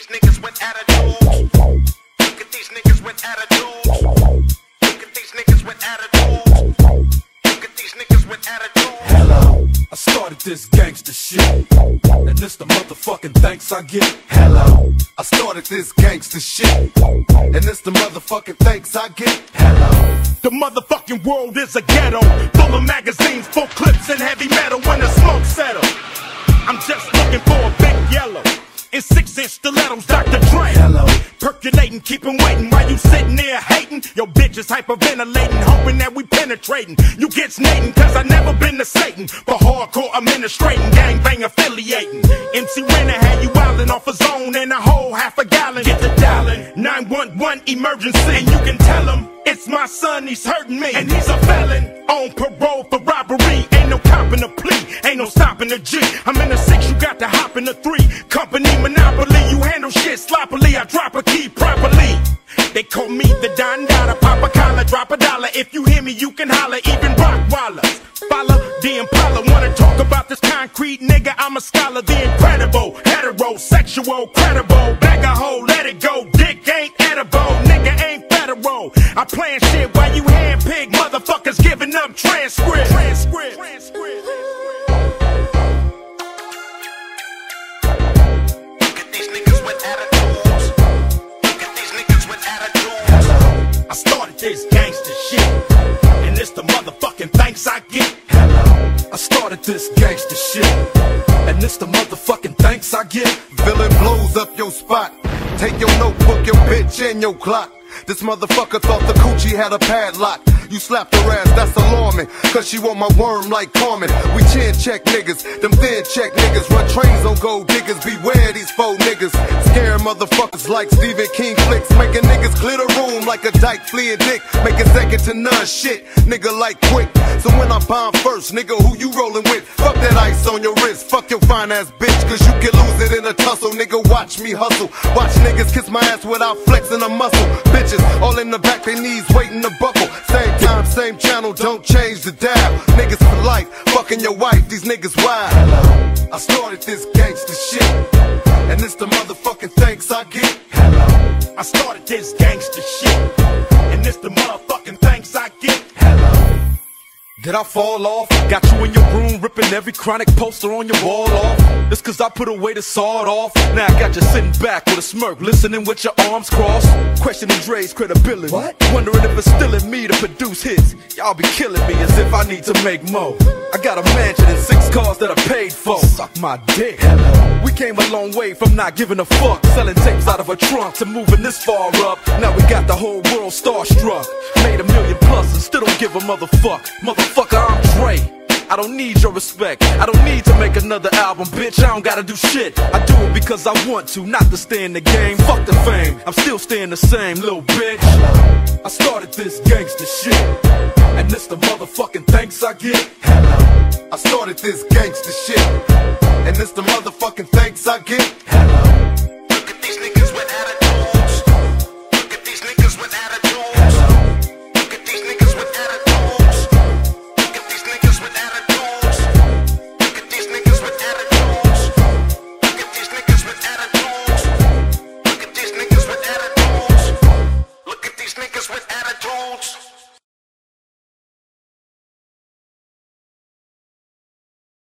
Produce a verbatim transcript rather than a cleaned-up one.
niggas with attitudes. Look at these niggas with attitudes. Look at these niggas with attitudes. Look at these niggas with attitudes. Hello, I started this gangster shit, and this the motherfucking thanks I get. Hello, I started this gangster shit, and this the motherfucking thanks I get. Hello. The motherfucking world is a ghetto, full of magazines, full clips, and heavy metal. When the smoke settles, I'm just looking for a big yellow in six-inch stilettos, Doctor Dre. Hello. Percolating, keep 'em waiting while you sitting there hating. Your bitch is hyperventilating, hoping that we penetrating. You get snating, cause I never been to Satan. For hardcore administrating, gangbang affiliating. M C Ren had you wildin' off a zone and a whole half a gallon. Get the dialing, nine one one emergency. And you can tell him, it's my son, he's hurting me. And he's a felon, on parole for robbery. Ain't no copping a plea, ain't no stopping a G. I'm in the six, you got to hop in the three. Company monopoly, you handle shit sloppily. I drop a key properly. They call me the Don Dada, pop a collar, drop a dollar. If you hear me, you can holler, even Rockwallers. Follow the Impala, wanna talk about this concrete nigga? I'm a scholar, the incredible, heterosexual, credible. Bag a hoe, let it go, dick ain't edible, nigga ain't federal. I plan shit while you handpick motherfuckers giving up transcript. Transcript. Transcript. Look at these niggas with attitudes. Look at these niggas with attitudes. Hello, I started this gangster shit, and it's the motherfucking thanks I get. Hello, I started this gangster shit, and it's the motherfucking thanks I get. Villain blows up your spot. Take your notebook, your bitch, and your clock. This motherfucker thought the coochie had a padlock. You slapped her ass, that's alarming, cause she want my worm like Carmen. We chin check niggas, them thin check niggas. Run trains on gold diggers, beware these faux niggas. Scare motherfuckers like Stephen King flicks. Making niggas clear the room like a dyke fleeing dick. Make it second to none shit, nigga like quick. So when I bomb first, nigga, who you rolling with? Fuck that ice on your wrist, fuck your fine ass bitch, cause you can lose it in a tussle. Nigga, watch me hustle. Watch niggas kiss my ass without flexing a muscle. Bitches all in the back, they knees waiting to buckle. Same time, same channel, don't change the dial. Niggas for life, fucking your wife, these niggas wild. Hello, I started this gangster shit, and it's the motherfucking thanks I get. Hello, I started this gangster shit, and it's the motherfucking thanks I get. Hello, did I fall off? Got you in your room ripping every chronic poster on your wall off. It's cause I put away the sawed off. Now I got you sitting back with a smirk, listening with your arms crossed, questioning Dre's credibility. What? Wondering if it's still in me to produce hits. Y'all be killing me as if I need to make more. I got a mansion and six cars that I paid for. Suck my dick. Hello. We came a long way from not giving a fuck, selling tapes out of a trunk to moving this far up. Now we got the whole world starstruck. Made a million plus and still don't give a motherfuck. Motherfucker, I'm Dre. I don't need your respect. I don't need to make another album, bitch. I don't gotta do shit. I do it because I want to, not to stay in the game. Fuck the fame, I'm still staying the same, little bitch. I started this gangster shit, and it's the motherfucking thanks I get. Hello, I started this gangster shit, and it's the motherfucking thanks I get. Hello.